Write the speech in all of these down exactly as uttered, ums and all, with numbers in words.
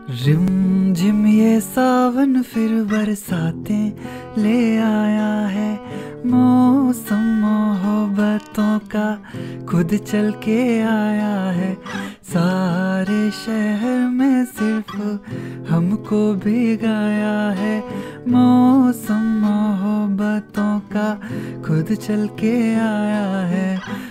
Rim झिम ये सावन फिर बरसातें ले आया है। मौसम मोहब्बतों का खुद चल के आया है। सारे शहर में सिर्फ हमको भिगाया है। मौसम मोहब्बतों का खुद चल के आया है।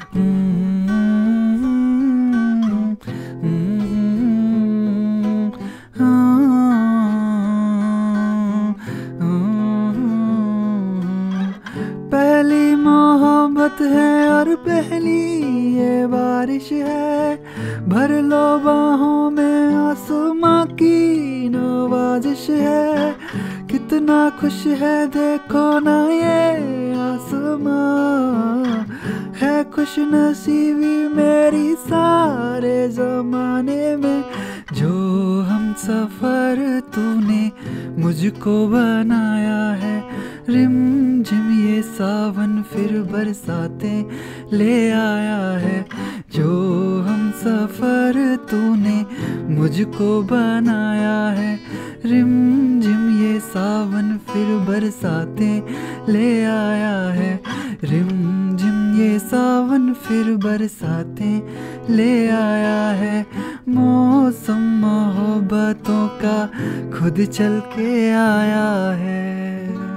पहली मोहब्बत है और पहली ये बारिश है। भर लो बाहों में आसमां की नवाजिश है। कितना खुश है देखो ना ये आसमां, है खुश नसीबी मेरी सारे जमाने में। जो हम सफर तूने मुझको बनाया है। रिम झिम ये सावन फिर बरसातें ले आया है। जो हम सफर तूने मुझको बनाया है। रिम झिम ये सावन फिर बरसातें ले आया है। रिम झिम ये सावन फिर बरसातें ले आया है। मौसम मोहब्बतों का खुद चल के आया है।